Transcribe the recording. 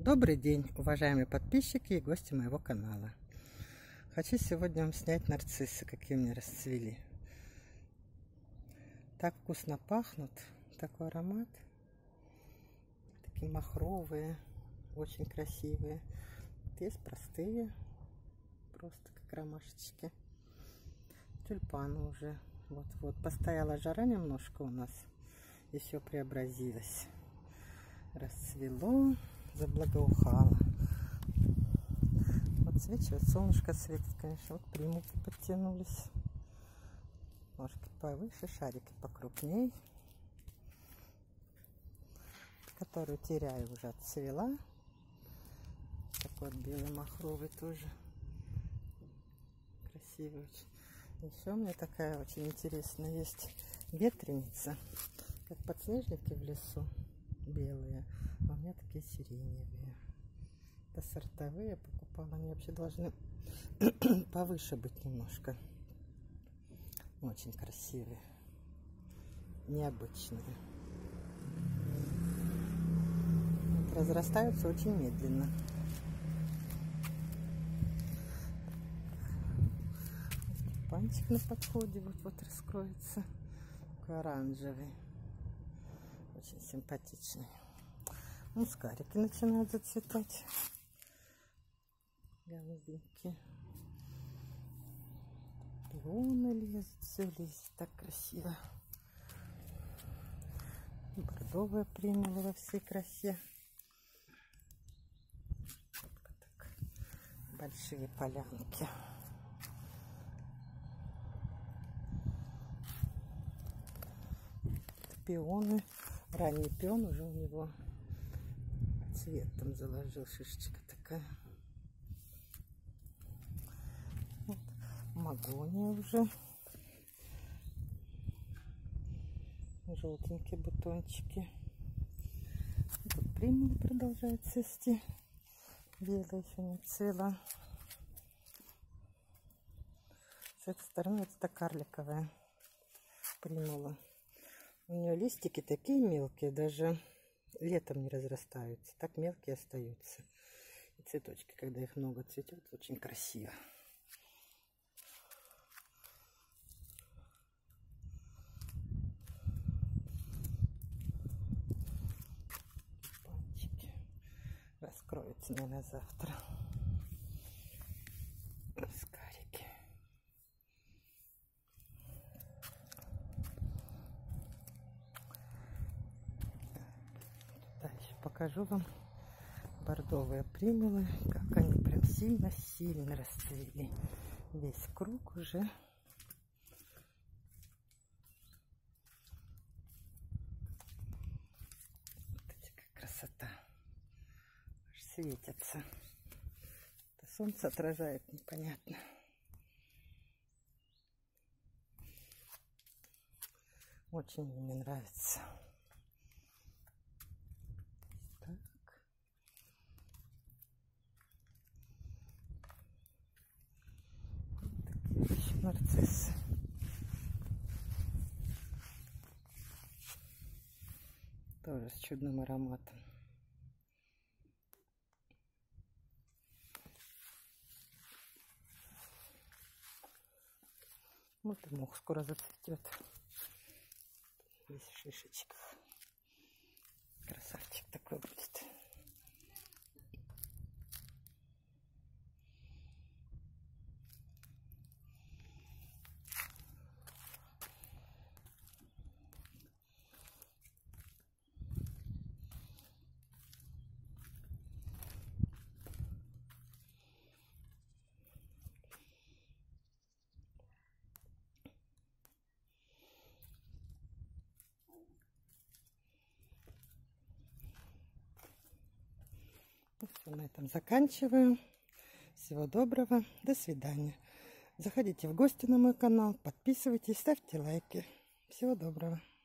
Добрый день, уважаемые подписчики и гости моего канала. Хочу сегодня вам снять нарциссы, какие у меня расцвели. Так вкусно пахнут, такой аромат. Такие махровые, очень красивые. Есть простые, просто как ромашечки. Тюльпаны уже. Вот постояла жара немножко у нас, и все преобразилось. Расцвело, заблагоухало. Вот свечи, солнышко светит, конечно. Вот примулки подтянулись. Ножки повыше, шарики покрупней. Которую теряю, уже отцвела. Такой вот белый махровый тоже. Красивый очень. Еще у меня такая очень интересная есть ветреница. Как подснежники в лесу. Белые, а у меня такие сиреневые. Это сортовые, покупала. Они вообще должны повыше быть немножко. Очень красивые, необычные. Вот, разрастаются очень медленно. Пантик на подходе вот раскроется. Такой оранжевый. Очень симпатичный. Мускарики начинают зацветать. Голубенькие. Пионы лезут, все лезет так красиво. Бордовая примула во всей красе. Так, большие полянки. Пионы. Ранний пион уже у него цветом заложил, шишечка такая. Вот. Магония уже. Желтенькие бутончики. Тут примула продолжает цвести. Белая еще не цвела. С этой стороны это карликовая примула. У нее листики такие мелкие, даже летом не разрастаются. Так мелкие остаются. И цветочки, когда их много цветет, очень красиво. Пальчики раскроются, наверное, завтра. Скарики. Дальше покажу вам бордовые примулы, как они прям сильно-сильно расцвели. Весь круг уже. Смотрите, какая красота. Аж светятся. Это солнце отражает непонятно. Очень мне нравится. Нарциссы. Тоже с чудным ароматом. Вот и мох скоро зацветет. Весь в шишечках. Красавчик такой будет. Все, на этом заканчиваю. Всего доброго. До свидания. Заходите в гости на мой канал, подписывайтесь, ставьте лайки. Всего доброго.